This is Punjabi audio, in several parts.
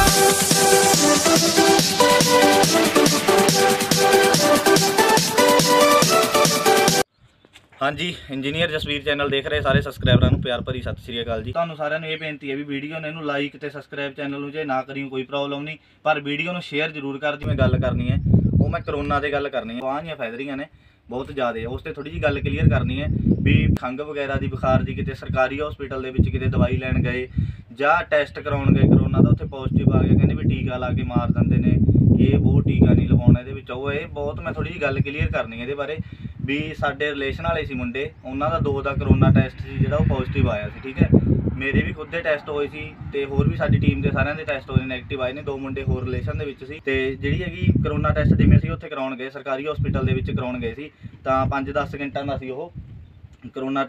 हाँ जी, इंजीनियर जसवीर चैनल देख रहे सारे सबसक्राइबਰਾਂ ਨੂੰ ਪਿਆਰ ਭਰੀ ਸਤਿ ਸ਼੍ਰੀ ਅਕਾਲ ਜੀ। ਤੁਹਾਨੂੰ ਸਾਰਿਆਂ ਨੂੰ ਇਹ ਬੇਨਤੀ ਹੈ ਵੀ ਵੀਡੀਓ ਨੂੰ ਇਹਨੂੰ ਲਾਈਕ ਤੇ ਸਬਸਕ੍ਰਾਈਬ ਚੈਨਲ ਨੂੰ ਜੇ ਨਾ ਕਰਿਓ ਕੋਈ ਪ੍ਰੋਬਲਮ ਨਹੀਂ, ਪਰ ਵੀਡੀਓ ਨੂੰ ਸ਼ੇਅਰ ਜ਼ਰੂਰ ਕਰ ਦਿਓ। ਮੈਂ ਗੱਲ ਕਰਨੀ ਹੈ ਉਹ ਮੈਂ ਕਰੋਨਾ ਤੇ ਗੱਲ ਕਰਨੀ ਹੈ। ਬਾਹਾਂ ਦੀਆਂ ਫੈਲ ਰਹੀਆਂ ਨੇ ਬਹੁਤ ਜ਼ਿਆਦਾ, ਉਸ ਤੇ ਥੋੜੀ ਜੀ ਗੱਲ ਕਲੀਅਰ ਕਰਨੀ ਹੈ ਵੀ ਖੰਘ ਵਗੈਰਾ ਦੀ ਬੁਖਾਰ ਦੀ ਕਿਤੇ ਸਰਕਾਰੀ ਹਸਪੀਟਲ ਦੇ ਵਿੱਚ ਕਿਤੇ ਦਵਾਈ ਲੈਣ ਗਏ ਜਾਂ ਟੈਸਟ ਕਰਾਉਣ ਗਏ ਕਰੋਨਾ ਦਾ, ਉੱਥੇ ਪੋਜ਼ਿਟਿਵ ਆ ਗਿਆ, ਕਹਿੰਦੇ ਵੀ ਟੀਕਾ ਲਾ ਕੇ ਮਾਰ ਦਿੰਦੇ ਨੇ, ਇਹ ਬਹੁਤ ਟੀਕਾ ਨਹੀਂ ਲਵਾਉਣਾ ਇਹਦੇ ਵਿੱਚ। ਉਹ ਇਹ ਬਹੁਤ ਮੈਂ ਥੋੜੀ ਜੀ ਗੱਲ ਕਲੀਅਰ ਕਰਨੀ ਹੈ ਇਹਦੇ ਬਾਰੇ ਵੀ ਸਾਡੇ ਰਿਲੇਸ਼ਨ ਵਾਲੇ ਸੀ ਮੁੰਡੇ, ਉਹਨਾਂ ਦਾ 2 ਦਾ ਕਰੋਨਾ ਟੈਸਟ ਸੀ ਜਿਹੜਾ ਉਹ ਪੋਜ਼ਿਟਿਵ ਆਇਆ ਸੀ। ਠੀਕ ਹੈ, ਮੇਰੇ ਵੀ ਖੁਦ ਦੇ ਟੈਸਟ ਹੋਏ ਸੀ ਤੇ ਹੋਰ ਵੀ ਸਾਡੀ ਟੀਮ ਦੇ ਸਾਰਿਆਂ ਦੇ ਟੈਸਟ ਹੋਏ ਨੈਗੇਟਿਵ ਆਏ ਨੇ। 2 ਮੁੰਡੇ ਹੋਰ ਰਿਲੇਸ਼ਨ ਦੇ ਵਿੱਚ ਸੀ ਤੇ ਜਿਹੜੀ ਹੈਗੀ ਕਰੋਨਾ ਟੈਸਟ ਜਿਵੇਂ ਸੀ ਉੱਥੇ ਕਰਾਉਣ ਗਏ, ਸਰਕਾਰੀ ਹਸਪੀਟਲ ਦੇ ਵਿੱਚ ਕਰਾਉਣ ਗਏ ਸੀ ਤਾਂ 5-10 ਮਿੰਟਾਂ ਦਾ ਸੀ ਉਹ ਕਰੋਨਾ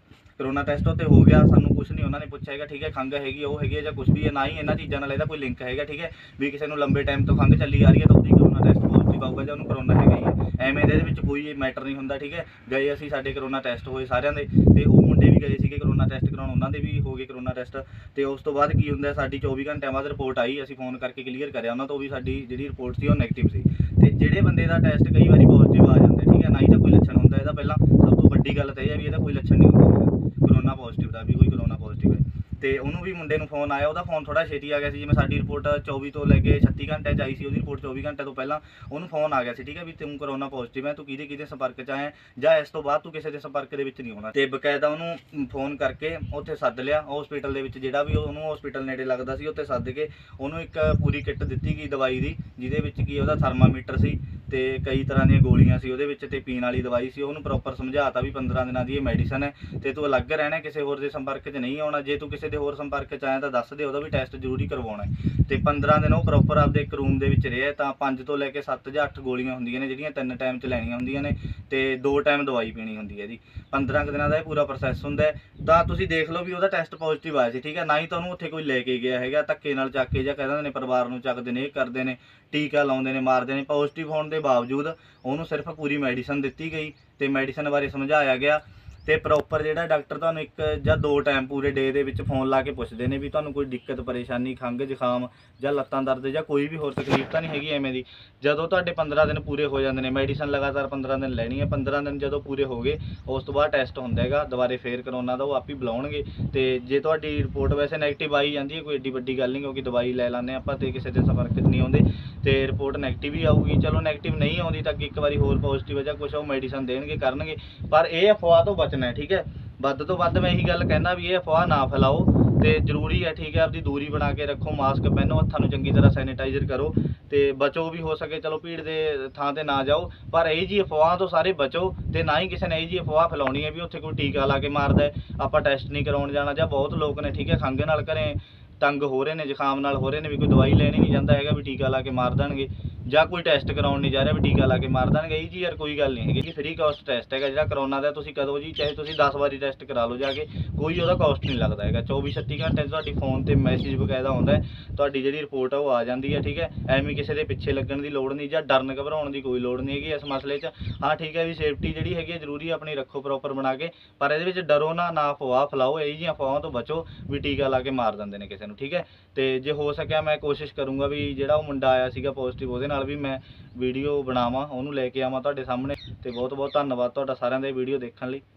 ਟੈਸਟ ਉੱਤੇ ਹੋ ਗਿਆ। ਸਾਨੂੰ ਕੁਝ ਨਹੀਂ ਉਹਨਾਂ ਨੇ ਪੁੱਛਿਆ ਹੈਗਾ, ਠੀਕ ਹੈ, ਖੰਘ ਹੈਗੀ ਉਹ ਹੈਗੀ ਹੈ ਜਾਂ ਕੁਝ ਵੀ ਹੈ, ਨਾ ਹੀ ਇਹਨਾਂ ਚੀਜ਼ਾਂ ਨਾਲ ਇਹਦਾ ਕੋਈ ਲਿੰਕ ਹੈਗਾ। ਠੀਕ ਹੈ, ਵੀ ਕਿਸੇ ਨੂੰ ਲੰਬੇ ਟਾਈਮ ਤੋਂ ਖੰਘ ਚੱਲੀ ਆ ਰਹੀ ਹੈ ਤਾਂ ਉਹਦੀ ਕਰੋਨਾ ਟੈਸਟ ਪੋਜ਼ਿਟਿਵ ਆਊਗਾ ਜਾਂ ਉਹਨੂੰ ਕਰੋਨਾ ਹੈਗਾ ਹੀ ਹੈ, ਐਵੇਂ ਦੇ ਇਹਦੇ ਵਿੱਚ ਕੋਈ ਮੈਟਰ ਨਹੀਂ ਹੁੰਦਾ। ਠੀਕ ਹੈ, ਗਏ ਅਸੀਂ, ਸਾਡੇ ਕਰੋਨਾ ਟੈਸਟ ਹੋਏ ਸਾਰਿਆਂ ਦੇ ਤੇ ਉਹ ਮੁੰਡੇ ਵੀ ਗਏ ਸੀਗੇ ਕਰੋਨਾ ਟੈਸਟ ਕਰਾਉਣ, ਉਹਨਾਂ ਦੇ ਵੀ ਹੋ ਗਏ ਕਰੋਨਾ ਟੈਸਟ। ਤੇ ਉਸ ਤੋਂ ਬਾਅਦ ਕੀ ਹੁੰਦਾ, ਸਾਡੀ 24 ਘੰਟਿਆਂ ਬਾਅਦ ਰਿਪੋਰਟ ਆਈ, ਅਸੀਂ ਫੋਨ ਕਰਕੇ ਕਲੀਅਰ ਕਰਿਆ ਉਹਨਾਂ ਤੋਂ ਵੀ ਸਾਡੀ ਜਿਹੜੀ ਰਿਪੋਰਟ ਸੀ ਉਹ ਨੈਗੇਟਿਵ ਸੀ। ਤੇ ਜਿਹੜੇ ਬੰਦੇ ਦਾ ਟੈਸਟ ਕਈ ਵਾਰੀ ਪੋਜ਼ਿਟਿਵ ਆ ਜਾਂਦਾ, ਠੀਕ ਹੈ, ਨਾ ਹੀ ਤਾਂ ਕੋਈ ਲੱਛਣ ਹੁੰਦਾ ਇਹਦਾ। ਪਹਿਲਾਂ ਸਭ ਤੋਂ ਵੱਡੀ ਗੱਲ ਤਾਂ ਇਹ ਹੈ ਵੀ ਇਹਦਾ ਕੋਈ ਲੱਛਣ ਨਹੀਂ ਹੁੰਦਾ ਕਰੋਨਾ ਪੋਜ਼ਿਟਿਵ ਦਾ, ਵੀ ਕੋਈ ਕਰੋਨਾ ਪੋਜ਼ਿਟਿਵ ਹੈ। ਤੇ ਉਹਨੂੰ ਵੀ ਮੁੰਡੇ ਨੂੰ ਫੋਨ ਆਇਆ, ਉਹਦਾ ਫੋਨ ਥੋੜਾ ਛੇਤੀ ਆ ਗਿਆ ਸੀ, ਜਿਵੇਂ ਸਾਡੀ ਰਿਪੋਰਟ 24 ਤੋਂ ਲੈ ਕੇ 36 ਘੰਟਿਆਂ 'ਚ ਆਈ ਸੀ, ਉਹਦੀ ਰਿਪੋਰਟ 24 ਘੰਟੇ ਤੋਂ ਪਹਿਲਾਂ ਉਹਨੂੰ ਫੋਨ ਆ ਗਿਆ ਸੀ। ਠੀਕ ਹੈ, ਵੀ ਤੂੰ ਕਰੋਨਾ ਪੋਜ਼ਿਟਿਵ ਹੈ, ਤੂੰ ਕਿਹਦੇ ਸੰਪਰਕ 'ਚ ਆਇਆ ਜਾਂ ਇਸ ਤੋਂ ਬਾਅਦ ਤੂੰ ਕਿਸੇ ਦੇ ਸੰਪਰਕ ਦੇ ਵਿੱਚ ਨਹੀਂ ਆਉਣਾ। ਤੇ ਬਕਾਇਦਾ ਉਹਨੂੰ ਫੋਨ ਕਰਕੇ ਉੱਥੇ ਸੱਦ ਲਿਆ ਹਸਪੀਟਲ ਦੇ ਵਿੱਚ, ਜਿਹੜਾ ਵੀ ਉਹਨੂੰ ਹਸਪੀਟਲ ਨੇੜੇ ਲੱਗਦਾ ਸੀ ਉੱਥੇ ਸੱਦ ਕੇ ਉਹਨੂੰ ਇੱਕ ਪੂਰੀ ਕਿੱਟ ਦਿੱਤੀ ਗਈ ਦਵਾਈ ਦੀ, ਜਿਹਦੇ ਵਿੱਚ ਕੀ ਉਹਦਾ ਥਰਮਾਮੀਟਰ ਸੀ ਤੇ ਕਈ ਤਰ੍ਹਾਂ ਦੀਆਂ ਗੋਲੀਆਂ ਸੀ ਉਹਦੇ ਵਿੱਚ ਤੇ ਪੀਣ ਵਾਲੀ ਦਵਾਈ ਸੀ। ਉਹਨੂੰ ਪ੍ਰੋਪਰ ਸਮਝਾਤਾ ਵੀ 15 ਦਿਨਾਂ ਦੀ ਇਹ ਮੈਡੀਸਨ ਹੈ ਤੇ ਤੂੰ ਅਲੱਗ ਰਹਿਣਾ, ਕਿਸੇ ਹੋਰ ਦੇ ਸੰਪਰਕ 'ਚ ਨਹੀਂ ਆਉਣਾ। ਜੇ ਤੂੰ ਕਿਸੇ ਦੇ ਹੋਰ ਸੰਪਰਕ 'ਚ ਆਇਆ ਤਾਂ ਦੱਸ ਦੇ, ਉਹਦਾ ਵੀ ਟੈਸਟ ਜ਼ਰੂਰੀ ਕਰਵਾਉਣਾ। ਤੇ 15 ਦਿਨ ਉਹ ਪ੍ਰੋਪਰ ਆਪਦੇ ਇੱਕ ਰੂਮ ਦੇ ਵਿੱਚ ਰਿਹਾ ਤਾਂ 5 ਤੋਂ ਲੈ ਕੇ 7 ਜਾਂ 8 ਗੋਲੀਆਂ ਹੁੰਦੀਆਂ ਨੇ ਜਿਹੜੀਆਂ 3 ਟਾਈਮ 'ਚ ਲੈਣੀਆਂ ਹੁੰਦੀਆਂ ਨੇ ਤੇ 2 ਟਾਈਮ ਦਵਾਈ ਪੀਣੀ ਹੁੰਦੀ ਹੈ ਇਹਦੀ। 15 ਦਿਨਾਂ ਦਾ ਇਹ ਪੂਰਾ ਪ੍ਰੋਸੈਸ ਹੁੰਦਾ ਤਾਂ ਤੁਸੀਂ ਦੇਖ ਲਓ ਵੀ ਉਹਦਾ ਟੈਸਟ ਪੋਜ਼ਿਟਿਵ ਆਇਆ ਸੀ। ਠੀਕ ਹੈ, ਨਾ ਹੀ ਤਾਂ ਉਹਨੂੰ ਉੱਥੇ ਕੋਈ ਲੈ ਕੇ ਗਿਆ ਹੈਗਾ ਧੱਕੇ ਨਾਲ ਚੱਕ ਕੇ, ਜਾਂ ਕਹਿ ਦਿੰਦੇ ਨੇ ਪਰਿਵਾਰ ਨੂੰ ਚੱਕਦੇ ਨੇ, ਇਹ ਕਰਦੇ ਨੇ, ਟੀਕਾ ਲਾਉਂਦੇ ਨੇ, ਮਾਰਦੇ ਨੇ। ਪੋਜ਼ਿਟਿਵ ਹੋਣ ਦੇ ਬਾਵਜੂਦ ਉਹਨੂੰ ਸਿਰਫ ਪੂਰੀ ਮੈਡੀਸਨ ਦਿੱਤੀ ਗਈ ਤੇ ਮੈਡੀਸਨ ਬਾਰੇ ਸਮਝਾਇਆ ਗਿਆ ਤੇ ਪ੍ਰੋਪਰ ਜਿਹੜਾ ਡਾਕਟਰ ਤੁਹਾਨੂੰ 1 ਜਾਂ 2 ਟਾਈਮ ਪੂਰੇ ਡੇ ਦੇ ਵਿੱਚ ਫੋਨ ਲਾ ਕੇ ਪੁੱਛਦੇ ਨੇ ਵੀ ਤੁਹਾਨੂੰ ਕੋਈ ਦਿੱਕਤ ਪਰੇਸ਼ਾਨੀ, ਖੰਘ ਜ਼ੁਕਾਮ ਜਾਂ ਲੱਤਾਂ ਦਰਦ ਜਾਂ ਕੋਈ ਵੀ ਹੋਰ ਤਕਲੀਫ ਤਾਂ ਨਹੀਂ ਹੈਗੀ ਐਵੇਂ ਦੀ। ਜਦੋਂ ਤੁਹਾਡੇ 15 ਦਿਨ ਪੂਰੇ ਹੋ ਜਾਂਦੇ ਨੇ, ਮੈਡੀਸਨ ਲਗਾਤਾਰ 15 ਦਿਨ ਲੈਣੀ ਹੈ, 15 ਦਿਨ ਜਦੋਂ ਪੂਰੇ ਹੋ ਗਏ ਉਸ ਤੋਂ ਬਾਅਦ ਟੈਸਟ ਹੁੰਦਾ ਹੈਗਾ ਦੁਬਾਰੇ ਫੇਰ ਕਰੋਨਾ ਦਾ, ਉਹ ਆਪ ਹੀ ਬੁਲਾਉਣਗੇ। ਤੇ ਜੇ ਤੁਹਾਡੀ ਰਿਪੋਰਟ ਵੈਸੇ ਨੈਗੇਟਿਵ ਆਈ ਜਾਂਦੀ ਹੈ, ਕੋਈ ਏਡੀ ਵੱਡੀ ਗੱਲ ਨਹੀਂ, ਕਿਉਂਕਿ ਦਵਾਈ ਲੈ ਲੈਂਦੇ ਆਪਾਂ ਤੇ ਕਿਸੇ ਦੇ ਸੰਪਰਕ 'ਚ ਨਹੀਂ ਆਉਂਦੇ ਤੇ ਰਿਪੋਰਟ ਨੈਗੇਟਿਵ ਹੀ ਆਊਗੀ। ਚਲੋ ਨੈਗੇਟਿਵ ਨਹੀਂ ਆਉਂਦੀ ਤਾਂ ਇੱਕ ਵਾਰੀ ਹੋਰ ਪੋਜ਼ਿਟਿਵ ਜਾਂ ਕੁਛ ਉਹ ਮੈਡੀਸਨ ਦੇਣਗੇ, ਕਰਨਗੇ, ਪਰ ਇਹ ਅਫਵਾਹ ਤੋਂ ਬਚਣਾ ਹੈ। ਠੀਕ ਹੈ, ਵੱਧ ਤੋਂ ਵੱਧ ਮੈਂ ਇਹੀ ਗੱਲ ਕਹਿਣਾ ਵੀ ਇਹ ਅਫਵਾਹ ਨਾ ਫੈਲਾਓ ਤੇ ਜ਼ਰੂਰੀ ਹੈ। ਠੀਕ ਹੈ, ਆਪਦੀ ਦੂਰੀ ਬਣਾ ਕੇ ਰੱਖੋ, ਮਾਸਕ ਪਹਿਨੋ, ਹੱਥਾਂ ਨੂੰ ਚੰਗੀ ਤਰ੍ਹਾਂ ਸੈਨੀਟਾਈਜ਼ਰ ਕਰੋ ਤੇ ਬਚੋ ਵੀ ਹੋ ਸਕੇ। ਚਲੋ ਭੀੜ ਦੇ ਥਾਂ ਤੇ ਨਾ ਜਾਓ, ਪਰ ਇਹ ਜੀ ਅਫਵਾਹਾਂ ਤੋਂ ਸਾਰੇ ਬਚੋ ਤੇ ਨਾ ਹੀ ਕਿਸੇ ਨੇ ਇਹ ਜੀ ਅਫਵਾਹ ਫੈਲਾਉਣੀ ਹੈ ਵੀ ਉੱਥੇ ਕੋਈ ਟੀਕਾ ਲਾ ਕੇ ਮਾਰਦਾ ਆਪਾਂ ਟੈਸਟ ਨਹੀਂ ਕਰਾਉਣ ਜਾਣਾ। ਜਾਂ ਬਹੁਤ ਲੋਕ ਨੇ, ਠੀਕ ਹੈ, ਖੰਘ ਨਾਲ ਘਰੇ ਤੰਗ ਹੋ ਰਹੇ ਨੇ, ਜ਼ੁਕਾਮ ਨਾਲ ਹੋ ਰਹੇ ਨੇ, ਵੀ ਕੋਈ ਦਵਾਈ ਲੈਣੀ ਨਹੀਂ ਜਾਂਦਾ ਹੈਗਾ ਵੀ ਟੀਕਾ ਲਾ ਕੇ ਮਾਰ ਦੇਣਗੇ, ਜਾਂ ਕੋਈ ਟੈਸਟ ਕਰਾਉਣ ਨਹੀਂ ਜਾ ਰਿਹਾ ਵੀ ਟੀਕਾ ਲਾ ਕੇ ਮਾਰ ਦੇਣਗੇ। ਇਹ ਜੀ ਯਾਰ ਕੋਈ ਗੱਲ ਨਹੀਂ ਹੈਗੀ ਜੀ, ਫ੍ਰੀ ਕਾਸਟ ਟੈਸਟ ਹੈਗਾ ਜਿਹੜਾ ਕਰੋਨਾ ਦਾ। ਤੁਸੀਂ ਕਦੋਂ ਜੀ ਚਾਹੇ ਤੁਸੀਂ 10 ਵਾਰੀ ਟੈਸਟ ਕਰਾ ਲਓ ਜਾ ਕੇ, ਕੋਈ ਉਹਦਾ ਕਾਸਟ ਨਹੀਂ ਲੱਗਦਾ ਹੈਗਾ। 24-36 ਘੰਟੇ ਤੁਹਾਡੀ ਫੋਨ ਤੇ ਮੈਸੇਜ ਬਕਾਇਦਾ ਆਉਂਦਾ, ਤੁਹਾਡੀ ਜਿਹੜੀ ਰਿਪੋਰਟ ਆ ਉਹ ਆ ਜਾਂਦੀ ਹੈ। ਠੀਕ ਹੈ, ਐਵੇਂ ਕਿਸੇ ਦੇ ਪਿੱਛੇ ਲੱਗਣ ਦੀ ਲੋੜ ਨਹੀਂ ਜਾਂ ਡਰਨ ਘਬਰਾਉਣ ਦੀ ਕੋਈ ਲੋੜ ਨਹੀਂ ਹੈਗੀ ਇਸ ਮਸਲੇ 'ਚ। ਹਾਂ ਠੀਕ ਹੈ, ਵੀ ਸੇਫਟੀ ਜਿਹੜੀ ਹੈਗੀ ਹੈ ਜ਼ਰੂਰੀ ਆਪਣੀ ਰੱਖੋ ਪ੍ਰੋਪਰ ਬਣਾ ਕੇ, ਪਰ ਇਹਦੇ ਵਿੱਚ ਡਰੋ ਨਾ ਅਫਵਾਹ ਫੈਲਾਓ, ਇਹ ਜਿਹੀਆਂ ਅਫਵਾਹਾਂ ਤੋਂ ਬਚੋ ਵੀ ਟੀਕਾ ਲਾ ਕੇ ਮਾਰ ਦਿੰਦੇ ਨੇ ਕਿਸੇ ਨੂੰ। ਠੀਕ ਹੈ, ਤੇ ਜੇ ਹੋ ਸਕਿਆ ਮੈਂ ਕੋਸ਼ਿਸ਼ ਕਰੂੰਗਾ ਵੀ ਜਿਹੜਾ ਉਹ ਮੁੰਡਾ ਆਇਆ ਸੀਗਾ ਪੋਜ਼ਿਟਿਵ ਉਹਦੇ ਨਾਲ ਵੀ ਮੈਂ ਵੀਡੀਓ ਬਣਾਵਾਂ, ਉਹਨੂੰ ਲੈ ਕੇ ਆਵਾਂ ਤੁਹਾਡੇ ਸਾਹਮਣੇ। ਤੇ ਬਹੁਤ ਬਹੁਤ ਧੰਨਵਾਦ ਤੁਹਾਡਾ ਸਾਰਿਆਂ ਦਾ ਇਹ ਵੀਡੀਓ ਦੇਖਣ ਲਈ।